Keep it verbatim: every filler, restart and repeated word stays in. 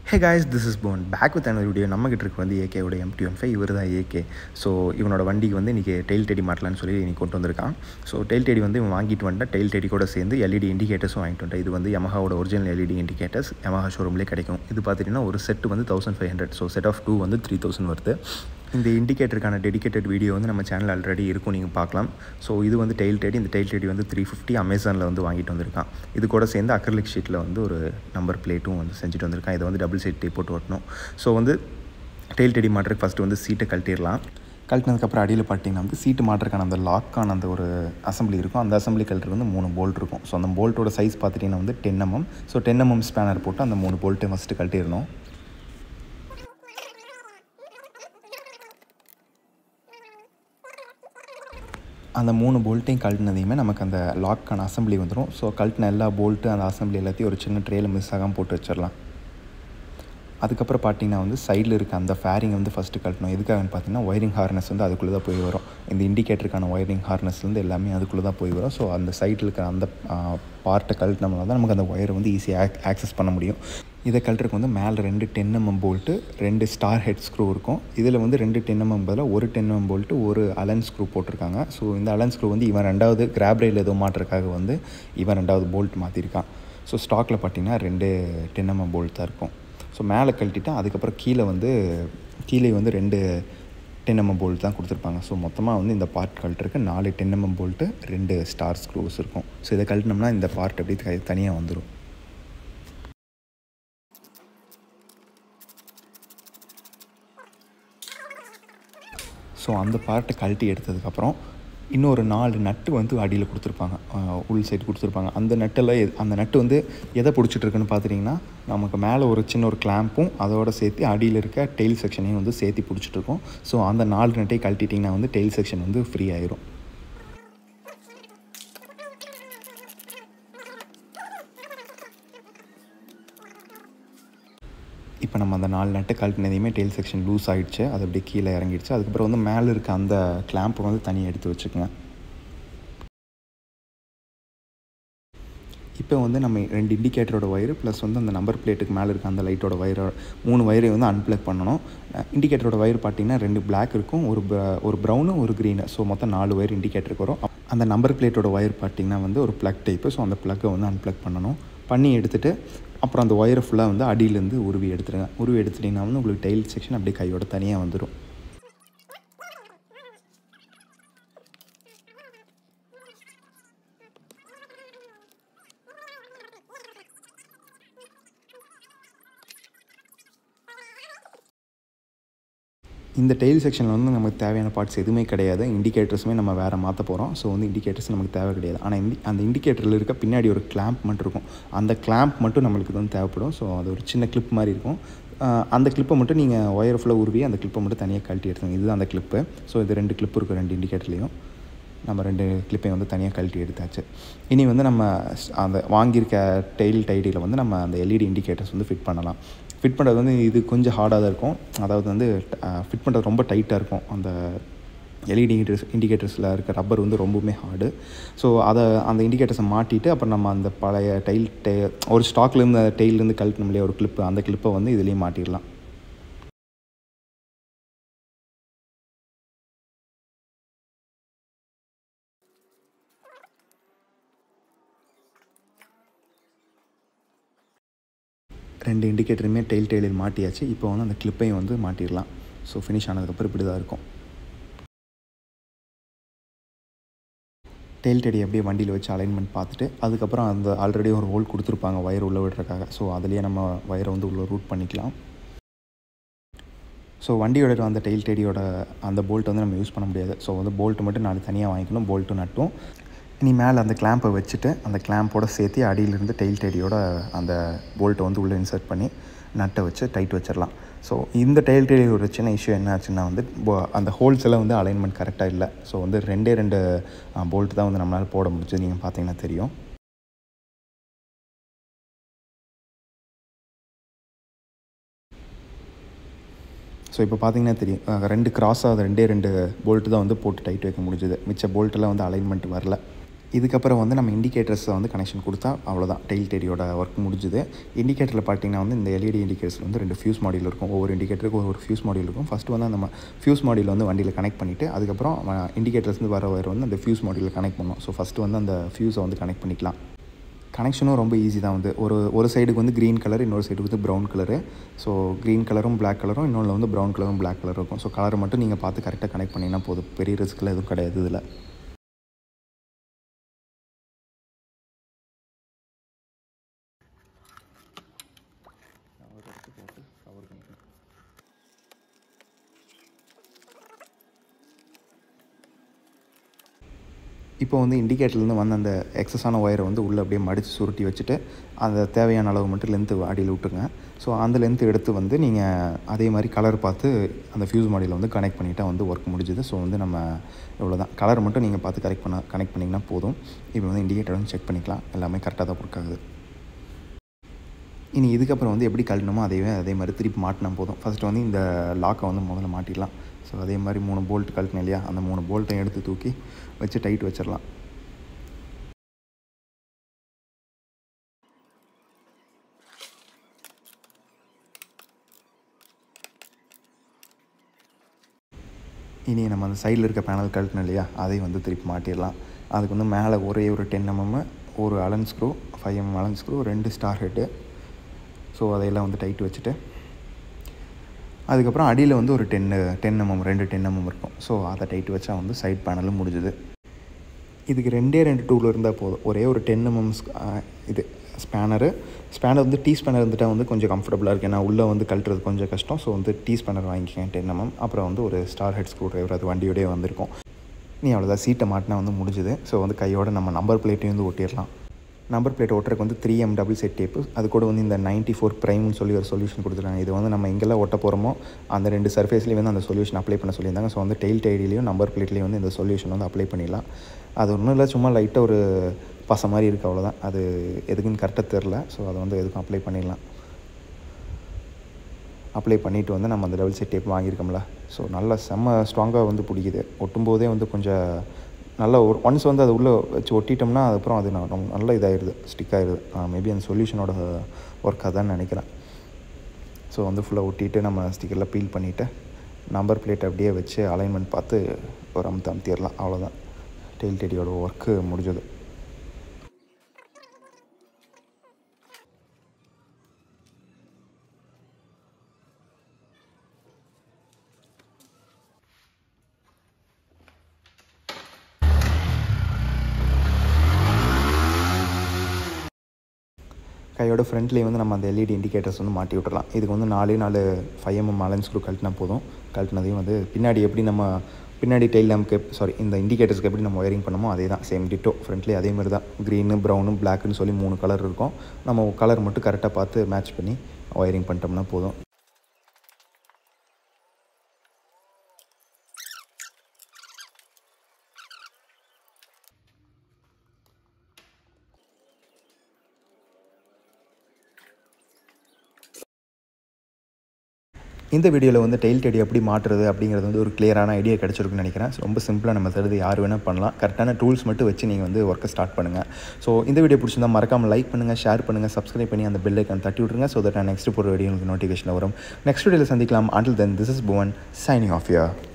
Hey guys, this is Bone back with another video. நம்ம கிட்ட இருக்கு வந்து ஏகே ஓட எம் டி பதினைந்து இவர் தான் ஏகே. ஸோ இவனோட வண்டிக்கு வந்து இன்றைக்கி டெயில் டெடி மாட்டலான்னு சொல்லி இன்றைக்கி கொண்டு வந்திருக்கான். ஸோ டெயில் டெடி வந்து இவன் வாங்கிட்டு வந்துட்டான். டெயில் டெடி கூட சேர்ந்து எல்இடி இண்டிகேட்டர்ஸும் வாங்கிட்டு வந்துட்டான். இது வந்து யமஹாவோட ஒரிஜினல் எல்இடி இண்டிகேட்டர்ஸ் யமஹா ஷோரூம்லேயே கிடைக்கும். இது பார்த்திங்கன்னா ஒரு செட்டு வந்து thousand five hundred so set of two வந்து த்ரீ தௌசண்ட் வருது. இந்த இண்டிகேட்டருக்கான டெடிகேட்டட் வீடியோ வந்து நம்ம சேனல் ஆல்ரெடி இருக்கும், நீங்கள் பார்க்கலாம். ஸோ இது வந்து டெயில் டெடி. இந்த டெயில் டெடி வந்து த்ரீ ஃபிஃப்டி அமேசானில் வந்து வாங்கிட்டு வந்திருக்கான். இது கூட சேர்ந்து அக்ரிலிக் ஷீட்டில் வந்து ஒரு நம்பர் பிளேட்டும் வந்து செஞ்சுட்டு வந்திருக்கான். இதை வந்து டபுள் சைட் டேப் போட்டு ஓட்டணும். ஸோ வந்து டெயில் டெடி மாட்டுறதுக்கு ஃபஸ்ட்டு வந்து சீட்டை கழட்டிடலாம். கழட்டினதுக்கப்புறம் அடியில் பார்த்தீங்கன்னா வந்து சீட்டு மாட்டுறதுக்கான அந்த லாக்கான அந்த ஒரு அசம்பிளி இருக்கும். அந்த அசம்பிளி கழட்டுறது வந்து மூணு போல்ட் இருக்கும். ஸோ அந்த போல்ட்டோட சைஸ் பார்த்துட்டிங்கன்னா வந்து ten mm. So ten mm spanner போட்டு அந்த மூணு போல்ட்டை ஃபஸ்ட்டு கழட்டிடணும். அந்த மூணு போல்ட்டையும் கழட்டினதையுமே நமக்கு அந்த லாக்கான அசம்பிளி வந்துடும். ஸோ கழட்டின எல்லா போல்ட்டு அந்த அசம்பிளி எல்லாத்தையும் ஒரு சின்ன ட்ரேயில் மிஸ் ஆகாமல் போட்டு வச்சிடலாம். அதுக்கப்புறம் பார்த்திங்கன்னா வந்து சைடில் இருக்க அந்த ஃபேரிங்கை வந்து ஃபஸ்ட்டு கழட்டணும். எதுக்காகன்னு பார்த்தீங்கன்னா ஒயரிங் ஹார்னஸ் வந்து அதுக்குள்ளே தான் போய் வரும். இந்த இண்டிகேட்டருக்கான ஒயரிங் ஹார்னஸ்லேருந்து எல்லாமே அதுக்குள்ளே தான் போய் வரும். ஸோ அந்த சைடில் இருக்கிற அந்த பார்ட்டை கழட்டினோம்னா தான் நமக்கு அந்த ஒயரை வந்து ஈஸியாக ஆக்சஸ் பண்ண முடியும். இதை கழட்டுறதுக்கு வந்து மேலே ரெண்டு டென் எம்எம் போல்ட்டு, ரெண்டு ஸ்டார் ஹெட் ஸ்க்ரூ இருக்கும். இதில் வந்து ரெண்டு டென் எம்எம் பதிலாக ஒரு டென் எம்எம் போல்ட்டு, ஒரு அலன் ஸ்க்ரூ போட்டிருக்காங்க. ஸோ இந்த அலன் ஸ்க்ரூ வந்து இவன் ரெண்டாவது கிராப் ரயில் ஏதோ மாட்டுறதுக்காக வந்து இவன் ரெண்டாவது போல்ட் மாற்றிருக்கான். ஸோ ஸ்டாக்கில் பார்த்திங்கன்னா ரெண்டு டென் எம்எம் போல்ட் தான் இருக்கும். ஸோ மேலே கழட்டிட்டு அதுக்கப்புறம் கீழே வந்து கீழே வந்து ரெண்டு டென் எம்எம் போல்ட் தான் கொடுத்துருப்பாங்க. ஸோ மொத்தமாக வந்து இந்த பார்ட் கழட்டுறதுக்கு நாலு டென் எம்எம் போல்ட்டு, ரெண்டு ஸ்டார் ஸ்க்ரூஸ் இருக்கும். ஸோ இதை கழட்டினோம்னா இந்த பார்ட் அப்படியே தனியாக வந்துடும். ஸோ அந்த பார்ட்டை கழட்டி எடுத்ததுக்கப்புறம் இன்னொரு நாலு நட்டு வந்து அடியில் கொடுத்துருப்பாங்க, உள் சைடு கொடுத்துருப்பாங்க. அந்த நட்டெல்லாம் அந்த நட்டு வந்து எதை பிடிச்சிட்ருக்குன்னு பார்த்துட்டிங்கன்னா நமக்கு மேலே ஒரு சின்ன ஒரு கிளாம்பும் அதோடு சேர்த்து அடியில் இருக்க டெயில் செக்ஷனையும் வந்து சேர்த்து பிடிச்சிட்ருக்கோம். ஸோ அந்த நாலு நட்டையும் கழட்டிட்டிங்கன்னா வந்து டெயில் செக்ஷன் வந்து ஃப்ரீ ஆயிரும். இப்போ நம்ம அந்த நாலு நட்டை கழட்டினதையுமே டெயில் செக்ஷன் லூஸ் ஆகிடுச்சு. அது அப்படியே கீழே இறங்கிடுச்சு. அதுக்கப்புறம் வந்து மேலே இருக்க அந்த கிளாம்பை வந்து தனியாக எடுத்து வச்சுக்கோங்க. இப்போ வந்து நம்ம ரெண்டு இண்டிகேட்டரோட ஒயரு ப்ளஸ் வந்து அந்த நம்பர் பிளேட்டுக்கு மேலே இருக்க அந்த லைட்டோட ஒயரை மூணு ஒயரை வந்து அன்பிளக் பண்ணணும். இண்டிகேட்டரோட ஒயர் பார்த்திங்கன்னா ரெண்டு பிளாக் இருக்கும், ஒரு ஒரு ப்ரௌனு ஒரு க்ரீனு. ஸோ மொத்தம் நாலு ஒயர் இண்டிகேட்டருக்கு வரும். அந்த நம்பர் பிளேட்டோட ஒயர் பார்த்திங்கன்னா வந்து ஒரு ப்ளக் டைப்பு. ஸோ அந்த ப்ளக்கை வந்து அன்பிளக் பண்ணணும். பண்ணி எடுத்துகிட்டு அப்புறம் அந்த ஒயரை ஃபுல்லாக வந்து அடியிலேருந்து உருவி எடுத்துடுங்க. உருவி எடுத்துட்டிங்கன்னா வந்து உங்களுக்கு டெயில் செக்ஷன் அப்படியே கையோட தனியாக வந்துடும். இந்த டெயில் செக்ஷனில் வந்து நமக்கு தேவையான பார்ட்ஸ் எதுவுமே கிடையாது. இண்டிகேட்டர்ஸுமே நம்ம வேறு மாற்ற போகிறோம். ஸோ வந்து இண்டிகேட்டர்ஸ் நமக்கு தேவை கிடையாது. ஆனால் இண்டி அந்த இண்டிகேட்டரில் இருக்க பின்னாடி ஒரு கிளாம்ப் மட்டும் இருக்கும். அந்த கிளாம்ப் மட்டும் நம்மளுக்கு வந்து தேவைப்படும். ஸோ அது ஒரு சின்ன கிளிப் மாதிரி இருக்கும். அந்த கிளிப்பை மட்டும் நீங்கள் ஒயர் ஃபுல்லாக உருவி அந்த கிளிப்பை மட்டும் தனியாக கழட்டி எடுத்துங்க. இதுதான் அந்த கிளிப்பு. ஸோ இது ரெண்டு கிளிப்பு இருக்கும் ரெண்டு இண்டிகேட்டர்லேயும். நம்ம ரெண்டு கிளிப்பையும் வந்து தனியாக கழட்டி எடுத்தாச்சு. இனி வந்து நம்ம அந்த வாங்கியிருக்க டெயில் டைடியில் வந்து நம்ம அந்த எல்இடி இண்டிகேட்டர்ஸ் வந்து ஃபிட் பண்ணலாம். ஃபிட் பண்ணுறது வந்து இது கொஞ்சம் ஹார்டாக தான் இருக்கும். அதாவது வந்து ஃபிட் பண்ணுறது ரொம்ப டைட்டாக இருக்கும். அந்த எல்இடி இண்டிகேட்டர்ஸ் இண்டிகேட்டர்ஸில் இருக்க ரப்பர் வந்து ரொம்பவுமே ஹார்டு. ஸோ அதை அந்த இண்டிகேட்டர்ஸை மாட்டிட்டு அப்புறம் நம்ம அந்த பழைய டைல் டெ ஒரு ஸ்டாக்லேருந்து டெயிலேருந்து கழட்டணும் இல்லையா ஒரு கிளிப்பு, அந்த கிளிப்பை வந்து இதுலேயும் மாட்டிடலாம். ரெண்டு இண்டிகேட்டருமே டெயில் டெயிலில் மாட்டியாச்சு. இப்போ வந்து அந்த கிளிப்பையும் வந்து மாட்டிடலாம். ஸோ ஃபினிஷ் ஆனதுக்கப்புறம் இப்படி தான் இருக்கும். டெயில் டெடி அப்படியே வண்டியில் வச்சு அலைன்மெண்ட் பார்த்துட்டு அதுக்கப்புறம் அந்த ஆல்ரெடி ஒரு ஹோல் கொடுத்துருப்பாங்க ஒயர் உள்ளே விடுறதுக்காக. ஸோ அதுலேயே நம்ம ஒயரை வந்து உள்ளே ரூட் பண்ணிக்கலாம். ஸோ வண்டியோட அந்த டெயில் டெடியோட அந்த போல்ட் வந்து நம்ம யூஸ் பண்ண முடியாது. ஸோ வந்து போல்ட்டு மட்டும் நாலு தனியாக வாங்கிக்கணும், போல்ட்டும் நட்டும். இனி மேலே அந்த கிளாம்பை வச்சுட்டு அந்த கிளாம்போட சேர்த்து அடியிலிருந்து டெயில் டெடியோட அந்த போல்ட்டை வந்து உள்ளே இன்சர்ட் பண்ணி நட்டை வச்சு டைட் வச்சிடலாம். ஸோ இந்த டெயில் டெடி ஒரு சின்ன இஷ்யூ என்ன ஆச்சுன்னா வந்து அந்த ஹோல்ஸ் எல்லாம் வந்து அலைன்மெண்ட் கரெக்டாக இல்லை. ஸோ வந்து ரெண்டே ரெண்டு போல்ட்டு தான் வந்து நம்மளால் போட முடிஞ்சது. நீங்கள் பார்த்தீங்கன்னா தெரியும். ஸோ இப்போ பார்த்தீங்கன்னா தெரியும் ரெண்டு கிராஸாக ரெண்டே ரெண்டு போல்ட்டு தான் வந்து போட்டு டைட் வைக்க முடிஞ்சுது. மிச்ச போல்ட்டெல்லாம் வந்து அலைன்மெண்ட் வரல. இதுக்கப்புறம் வந்து நம்ம இண்டிகேட்டர்ஸை வந்து கனெக்ஷன் கொடுத்தா அவ்வளோதான், டெயில் டெடியோட ஒர்க் முடிஞ்சுது. இண்டிகேட்டரில் பார்த்தீங்கன்னா வந்து இந்த எல்இடி இண்டிகேட்டர்ஸில் வந்து ரெண்டு ஃபியூஸ் மாடியூல் இருக்கும். ஒவ்வொரு இண்டிகேட்டருக்கு ஒரு ஃபியூஸ் மாடியூல் இருக்கும். ஃபஸ்ட்டு வந்து அந்த ஃபியூஸ் மாடியூல் வந்து வண்டியில் கனெக்ட் பண்ணிவிட்டு அதுக்கப்புறம் இண்டிகேட்டர்ஸ்லேருந்து வர வயர் வந்து அந்த ஃபியூஸ் மாடியூலில் கனெக்ட் பண்ணணும். ஸோ ஃபஸ்ட்டு வந்து அந்த ஃபியூஸை வந்து கனெக்ட் பண்ணிக்கலாம். கனெக்ஷனும் ரொம்ப ஈஸி தான். வந்து ஒரு ஒரு சைடுக்கு வந்து க்ரீன் கலர், இன்னொரு சைடுக்கு வந்து ப்ரௌன் கலரு. ஸோ க்ரீன் கலரும் பிளாக் கலரும், இன்னொன்று வந்து ப்ரௌன் கலரும் பிளாக் கலரும் இருக்கும். ஸோ கலரை மட்டும் நீங்கள் பார்த்து கரெக்டாக கனெக்ட் பண்ணிங்கன்னா போதும். பெரிய ரிஸ்க்கில் எதுவும் கிடையாது இதில். இப்போ வந்து இண்டிகேட்டர்லேருந்து வந்த அந்த எக்ஸஸான ஒயரை வந்து உள்ளே அப்படியே மடித்து சுருட்டி வச்சுட்டு அந்த தேவையான அளவு மட்டும் லென்த்து அடியில் விட்டுருங்க. ஸோ அந்த லென்த்து எடுத்து வந்து நீங்கள் அதே மாதிரி கலர் பார்த்து அந்த ஃபியூஸ் மாடியில் வந்து கனெக்ட் பண்ணிவிட்டால் வந்து ஒர்க் முடிஞ்சுது. ஸோ வந்து நம்ம இவ்வளோ தான், கலர் மட்டும் நீங்கள் பார்த்து கரெக்ட் பண்ண கனெக்ட் பண்ணிங்கன்னா போதும். இப்போ வந்து இண்டிகேட்டர் வந்து செக் பண்ணிக்கலாம், எல்லாமே கரெக்டாக தான் ஒர்க் ஆகுது. இனி இதுக்கப்புறம் வந்து எப்படி கழட்டணுமோ அதே அதே மாதிரி திருப்பி மாட்டினா போதும். ஃபஸ்ட்டு வந்து இந்த லாக்கை வந்து முதல்ல மாட்டிடலாம். ஸோ அதே மாதிரி மூணு போல்ட் கழட்டினேன் இல்லையா, அந்த மூணு போல்ட்டையும் எடுத்து தூக்கி வச்சு டைட் வச்சிடலாம். இனி நம்ம அந்த சைடில் இருக்க பேனல் கழட்டினோம் இல்லையா, அதையும் வந்து திருப்பி மாட்டிடலாம். அதுக்கு வந்து மேலே ஒரே ஒரு டென் எம்எம், ஒரு allen screw, five mm allen screw, ரெண்டு ஸ்டார் ஹெட்டு. ஸோ அதையெல்லாம் வந்து டைட் வச்சுட்டு அதுக்கப்புறம் அடியில் வந்து ஒரு டென்னு டென் எம்எம் ரெண்டு டென் எம்எம் இருக்கும். ஸோ அதை டைட் வச்சா வந்து சைட் பேனலும் முடிஞ்சுது. இதுக்கு ரெண்டே ரெண்டு டூல் இருந்தால் போதும். ஒரே ஒரு டென் எம்எம் இது ஸ்பேனரு ஸ்பேனர் வந்து டீ ஸ்பேனர் இருந்துட்டால் வந்து கொஞ்சம் கம்ஃபர்டபுளாக இருக்குது. ஏன்னா உள்ளே வந்து கழட்டுறது கொஞ்சம் கஷ்டம். ஸோ வந்து டீ ஸ்பேனர் வாங்கிக்கேன் டென் எம்எம். அப்புறம் வந்து ஒரு ஸ்டார் ஹெட் ஸ்க்ரூ ட்ரைவர், அது வண்டியோடய வந்திருக்கும். நீ அவ்வளோதான், சீட்டை மாட்டினா வந்து முடிஞ்சுது. ஸோ வந்து கையோட நம்ம நம்பர் பிளேட்டையும் வந்து ஒட்டிடலாம். நம்பர் பிளேட் ஒட்டுறதுக்கு வந்து three M double set tape, அது கூட வந்து இந்த நைன்ட்டி ஃபோர் ப்ரைம்னு சொல்லி ஒரு சொல்யூஷன் கொடுத்துருக்காங்க. இது வந்து நம்ம எங்கெல்லாம் ஒட்ட போகிறோமோ அந்த ரெண்டு சர்ஃபேஸ்லேயும் வந்து அந்த சொல்யூஷன் அப்ளை பண்ண சொல்லியிருந்தாங்க. ஸோ வந்து டெயில் டைடிலையும் நம்பர் பிளேட்லேயும் வந்து இந்த சொல்யூஷன் வந்து அப்ளை பண்ணிடலாம். அது ஒன்றும் இல்லை, சும்மா லைட்டாக ஒரு பசை மாதிரி இருக்குது, அவ்வளோதான். அது எதுக்குன்னு கரெக்டாக தெரில. ஸோ அதை வந்து எதுக்கும் அப்ளை பண்ணிடலாம். அப்ளை பண்ணிவிட்டு வந்து நம்ம அந்த டபுள் செட் டேப் வாங்கியிருக்கோம்ல, ஸோ நல்லா செம்ம ஸ்ட்ராங்காக வந்து பிடிக்குது. ஒட்டும்போதே வந்து கொஞ்சம் நல்லா ஒரு ஒன்ஸ் வந்து அது உள்ளே வச்சு ஒட்டிட்டோம்னா அதுக்கப்புறம் அது ரொம்ப நல்லா இதாகிடுது, ஸ்டிக் ஆகிடுது. மேபி அந்த சொல்யூஷனோட ஒர்க் அதான்னு நினைக்கிறேன். ஸோ வந்து ஃபுல்லாக ஒட்டிட்டு நம்ம ஸ்டிக்கரில் பீல் பண்ணிவிட்டு நம்பர் பிளேட் அப்படியே வச்சு அலைன்மெண்ட் பார்த்து ஒரு அமுத்து அமுத்திடலாம். அவ்வளோதான், டெயில் டெடியோட ஒர்க்கு முடிஞ்சது. கையோட ஃப்ரண்ட்லேயே வந்து நம்ம அந்த எல்இடி இண்டிகேட்டர்ஸ் வந்து மாட்டி விட்டுறலாம். இதுக்கு வந்து நாலே நாலு ஃபைவ் எம்எம் அலன் ஸ்க்ரூ கழட்டினா போதும். கழட்டினதையும் வந்து பின்னாடி எப்படி நம்ம பின்னாடி டெயில் லேம்ப்க்கு சாரி இந்த இண்டிகேட்டர்ஸ்க்கு எப்படி நம்ம ஒயரிங் பண்ணமோ அதே தான், சேம் டிட்டோ. ஃப்ரண்ட்லேயே அதே மாதிரி தான், க்ரீனு ப்ரௌனு பிளாக்குன்னு சொல்லி மூணு கலர் இருக்கும். நம்ம கலர் மட்டும் கரெக்டாக பார்த்து மேட்ச் பண்ணி ஒயரிங் பண்ணிட்டோம்னா போதும். இந்த வீடியோவில் வந்து டெயில் டெடி எப்படி மாட்டுறது அப்படிங்கிறது வந்து ஒரு கிளியரான ஐடியா கிடச்சிருக்குன்னு நினைக்கிறேன். ரொம்ப சிம்பிளாக நம்ம தருது, யார் வேணால் பண்ணலாம். கரெக்டான டூல்ஸ் மட்டும் வச்சு நீங்கள் வந்து ஒர்க்கை ஸ்டார்ட் பண்ணுங்கள். ஸோ இந்த வீடியோ பிடிச்சிருந்தால் மறக்காமல் லைக் பண்ணுங்கள், ஷேர் பண்ணுங்கள், சப்ஸ்கிரைப் பண்ணி அந்த பெல் ஐக்கான் தட்டி விட்ருங்க. ஸோ தட் நான் நெக்ஸ்ட் போகிற வீடியோ உங்களுக்கு நோட்டிஃபிகேஷன் வரும். நெக்ஸ்ட் வீடியோவில் சந்திக்கலாம். Until then, this is Bhuvan signing off yeah.